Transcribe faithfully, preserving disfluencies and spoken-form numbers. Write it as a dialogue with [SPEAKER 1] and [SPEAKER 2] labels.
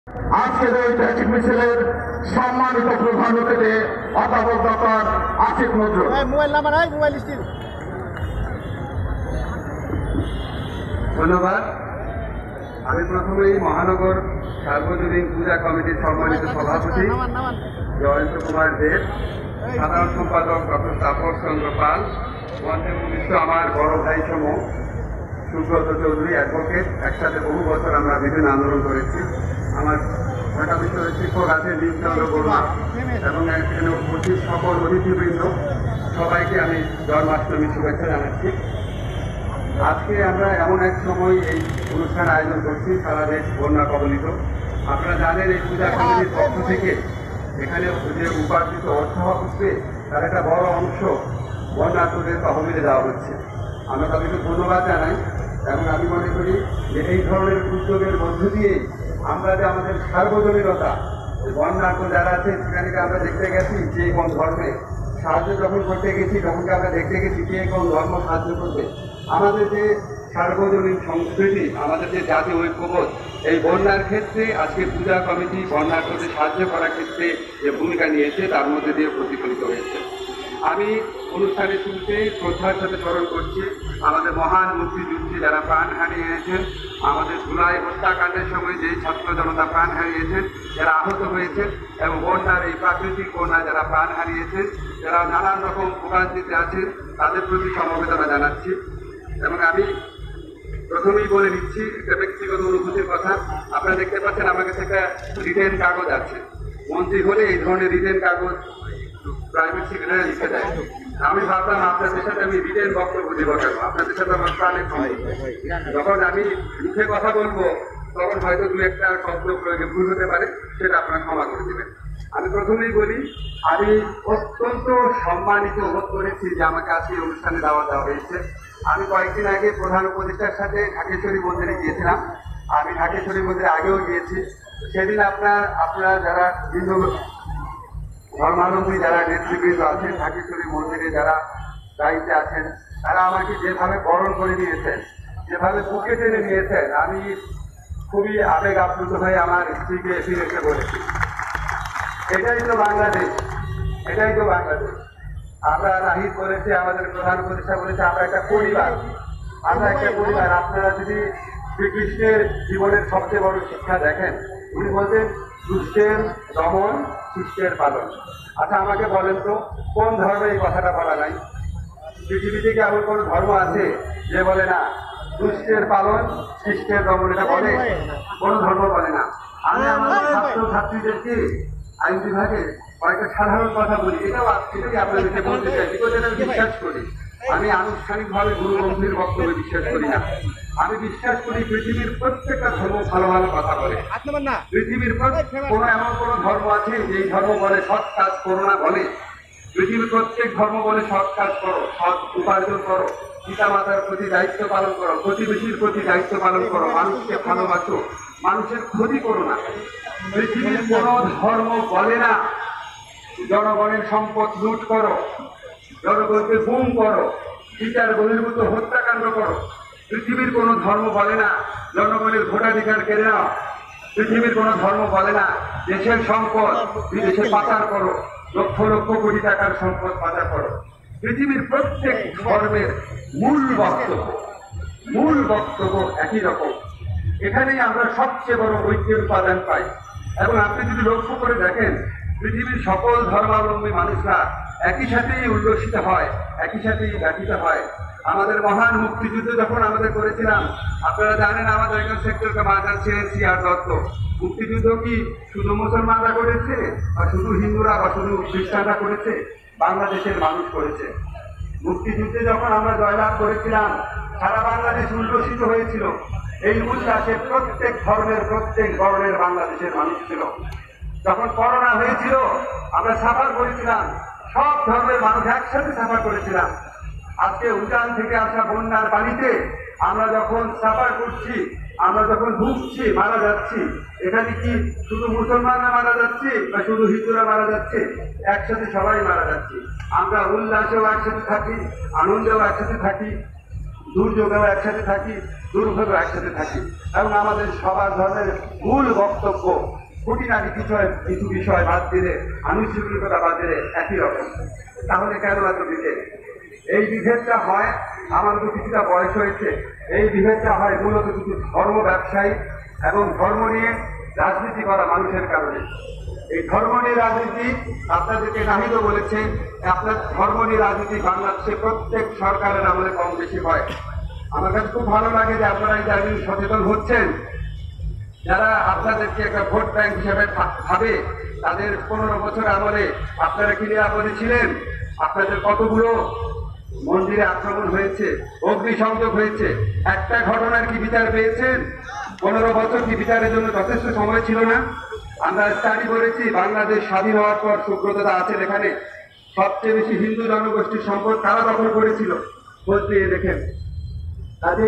[SPEAKER 1] আজকের এই ট্রাফিক মিছিলের সম্মানিত প্রধান অতিথি অধ্যাপক doctor Asif Nazrul.
[SPEAKER 2] Mobile number হয় মোবাইল স্টিল।
[SPEAKER 3] ধন্যবাদ। আমি প্রথমেই মহানগর সার্বজনীন পূজা কমিটির সম্মানিত সভাপতি জয়ন্ত কুমার দেব, সাধারণ সম্পাদক ডক্টর তাপস চন্দ্র পাল, মঞ্চে উপবিষ্ট আমার বড় ভাই সম সুব্রত চৌধুরী অ্যাডভোকেট, একসাথে বহু বছর আমরা বিভিন্ন আন্দোলন করেছি। আমার ঢাকা বিশ্ববিদ্যালয়ের শিক্ষক আছে নীলচন্দ্র বর্মা এবং এখানে উপস্থিত সকল অতিথিবৃন্দ, সবাইকে আমি জন্মাষ্টমী শুভেচ্ছা জানাচ্ছি। আজকে আমরা এমন এক সময় এই অনুষ্ঠান আয়োজন করছি, সারা দেশ বন্যা কবলিত। আপনারা জানেন এই পূজা কমিটির পক্ষ থেকে এখানে যে উপার্জিত অর্থ হচ্ছে তার একটা বড় অংশ বন্যার্তদের তহবিলে দেওয়া হচ্ছে। আমরা তাদেরকে ধন্যবাদ জানাই এবং আমি মনে করি যে এই ধরনের উদ্যোগের মধ্য দিয়ে আমরা যে আমাদের সার্বজনীনতা, বন্যার্ত যারা আছে সেখানে আমরা দেখতে গেছি যে কোন ধর্মে সাহায্য যখন করতে গেছি তখন আমরা দেখতে গেছি কে কোন ধর্ম সাহায্য করবে। আমাদের যে সার্বজনীন সংস্কৃতি, আমাদের যে জাতীয় ঐক্যবোধ, এই বন্যার ক্ষেত্রে আজকে পূজা কমিটি বন্যার্তদের সাহায্য করার ক্ষেত্রে যে ভূমিকা নিয়েছে তার মধ্যে দিয়ে প্রতিফলিত হয়েছে। আমি অনুষ্ঠানের শুরুতে শ্রদ্ধার সাথে স্মরণ করছি আমাদের মহান মুক্তিযুদ্ধে যারা প্রাণ হারিয়েছেন, আমাদের জুলাই হত্যাকাণ্ডের সময় যে ছাত্র জনতা প্রাণ হারিয়েছেন, যারা আহত হয়েছেন এবং বন্যার এই প্রাকৃতিক বন্যা যারা প্রাণ হারিয়েছেন, যারা নানান রকম ভোগান্তিতে আছেন, তাদের প্রতি সমবেদনা জানাচ্ছি। এবং আমি প্রথমেই বলে দিচ্ছি একটা ব্যক্তিগত অনুভূতির কথা। আপনারা দেখতে পাচ্ছেন আমার কাছে একটা রিটেন কাগজ আছে। মন্ত্রী হলে এই ধরনের রিটেন কাগজ প্রাইভেট সেক্রেটারি লিখে দেয়। আমি ভাবলাম আপনাদের সাথে আমি রিটেন বক্তব্য দিব কেন, আপনাদের সাথে আমার প্রাণে ক্ষমতা। যখন আমি মুখে কথা বলবো তখন হয়তো দু একটা শব্দ প্রয়োগে ভুল হতে পারে, সেটা আপনারা ক্ষমা করে দেবেন। আমি প্রথমেই বলি, আমি অত্যন্ত সম্মানিত বোধ করেছি যে আমাকে আজকে এই অনুষ্ঠানে দাওয়াত দেওয়া হয়েছে। আমি কয়েকদিন আগে প্রধান উপদেষ্টার সাথে ঢাকেশ্বরী মন্দিরে গিয়েছিলাম। আমি ঢাকেশ্বরী মন্দিরে আগেও গিয়েছি। সেদিন আপনার আপনারা যারা হিন্দু ধর্মাবলম্বী যারা নেতৃবৃন্দ আছেন, ঢাকেশ্বরী মন্দিরে যারা দায়িত্বে আছেন, তারা আমাকে যেভাবে বরণ করে নিয়েছেন, যেভাবে বুকে টেনে নিয়েছেন, আমি খুবই আবেগ আপ্লুত হয়ে আমার স্ত্রীকে ফিরে এসে বলেছি, এটাই তো বাংলাদেশ, এটাই তো বাংলাদেশ। আমরা নাহিদ বলেছে, আমাদের প্রধান উপদেষ্টা বলেছে, আমরা একটা পরিবার, আমরা একটা পরিবার। আপনারা যদি শ্রীকৃষ্ণের জীবনের সবচেয়ে বড় শিক্ষা দেখেন, উনি বলতেন দুষ্টের দমন, শিষ্টের পালন। আচ্ছা আমাকে বলেন তো কোন ধর্মে এই কথাটা বলা নাই? পৃথিবীতে কি এমন কোন ধর্ম আছে যে বলে না দুষ্টের পালন, শিষ্টের দমন? এটা বলে কোন ধর্ম বলে না। আমি আমাদের ছাত্র ছাত্রীদেরকে আইন বিভাগে কয়েকটা সাধারণ কথা বলি, এটাও এটাই আপনাদেরকে বলতে চাই, বিকজ এটা বিশ্বাস করি। আমি আনুষ্ঠানিকভাবে গুরু গম্ভীর বক্তব্যে বিশ্বাস করি না। আমি বিশ্বাস করি পৃথিবীর প্রত্যেকটা ধর্ম ভালো ভালো কথা বলে। পৃথিবীর কোনো এমন কোনো ধর্ম আছে যেই ধর্ম বলে সৎ কাজ করো না বলে? পৃথিবীর প্রত্যেক ধর্ম বলে সৎ কাজ করো, সৎ উপার্জন করো, পিতা মাতার প্রতি দায়িত্ব পালন করো, প্রতিবেশীর প্রতি দায়িত্ব পালন করো, মানুষকে ভালোবাসো, মানুষের ক্ষতি করো না। পৃথিবীর কোন ধর্ম বলে না জনগণের সম্পদ লুট করো, জনগণকে গুম করো, বিচার বহির্ভূত হত্যাকাণ্ড করো। পৃথিবীর কোন ধর্ম বলে না জনগণের ভোটাধিকার কেড়ে নাও। পৃথিবীর কোন ধর্ম বলে না দেশের সম্পদ বিদেশে পাচার করো, লক্ষ লক্ষ কোটি টাকার সম্পদ পাচার করো। পৃথিবীর প্রত্যেক ধর্মের মূল বক্তব্য মূল বক্তব্য একই রকম। এখানেই আমরা সবচেয়ে বড় ঐক্যের উপাদান পাই। এবং আপনি যদি লক্ষ্য করে দেখেন, পৃথিবীর সকল ধর্মাবলম্বী মানুষরা একই সাথেই উল্লসিত হয়, একই সাথেই ব্যথিত হয়। আমাদের মহান মুক্তিযুদ্ধ যখন আমাদের করেছিলাম, আপনারা জানেন আমাদের একজন সেক্টরকে মার্শাল সি আর দত্ত। মুক্তিযুদ্ধ কি শুধু মুসলমানরা করেছে বা শুধু হিন্দুরা বা শুধু খ্রিস্টানরা করেছে? বাংলাদেশের মানুষ করেছে। মুক্তিযুদ্ধে যখন আমরা জয়লাভ করেছিলাম, সারা বাংলাদেশ উল্লসিত হয়েছিল। এই উল্লাসে প্রত্যেক ধর্মের প্রত্যেক বর্ণের বাংলাদেশের মানুষ ছিল। যখন করোনা হয়েছিল আমরা সাফার করেছিলাম, সব ধর্মের মানুষ একসাথে সাফার করেছিলাম। আজকে উজান থেকে আসা বন্যার পানিতে আমরা যখন সাফার করছি, আমরা যখন ডুবছি, মারা যাচ্ছি, এখানে কি শুধু মুসলমানরা মারা যাচ্ছে বা শুধু হিন্দুরা মারা যাচ্ছে? একসাথে সবাই মারা যাচ্ছি। আমরা উল্লাসেও একসাথে থাকি, আনন্দেও একসাথে থাকি,
[SPEAKER 2] দুর্যোগেও একসাথে থাকি, দুর্ভোগেও একসাথে থাকি, এবং আমাদের সবার ধরনের মূল বক্তব্য খুঁটিনাটি বিষয় কিছু বিষয় বাদ দিলে, আনুষ্ঠানিকতা বাদ দিলে একই রকম। তাহলে কেন এত বিভেদ? এই বিভেদটা হয়, আমার তো কিছুটা বয়স হয়েছে, এই বিভেদটা হয় মূলত কিছু ধর্ম ব্যবসায়ী এবং ধর্ম নিয়ে রাজনীতি করা মানুষের কারণে। এই ধর্ম নিয়ে রাজনীতি আপনাদেরকে নাহিদ বলেছে, আপনার ধর্ম নিয়ে রাজনীতি বাংলাদেশে প্রত্যেক সরকারের আমলে কম বেশি হয়। আমার কাছে খুব ভালো লাগে যে আপনারা এই জায়গায় সচেতন হচ্ছেন। যারা আপনাদেরকে একটা ভোট ব্যাংক হিসেবে ভাবে, তাদের পনেরো বছর আমলে আপনারা কি নিরাপদে ছিলেন? আপনাদের কতগুলো মন্দিরে আক্রমণ হয়েছে, অগ্নিসংযোগ হয়েছে, একটা ঘটনার কি বিচার পেয়েছেন? পনেরো বছর কি বিচারের জন্য যথেষ্ট সময় ছিল না? আমরা স্টাডি করেছি, বাংলাদেশ স্বাধীন হওয়ার পর, সুব্রততা আছেন এখানে, সবচেয়ে বেশি হিন্দু জনগোষ্ঠীর সম্পদ কারা দখল করেছিল? খোঁজ দিয়ে দেখেন।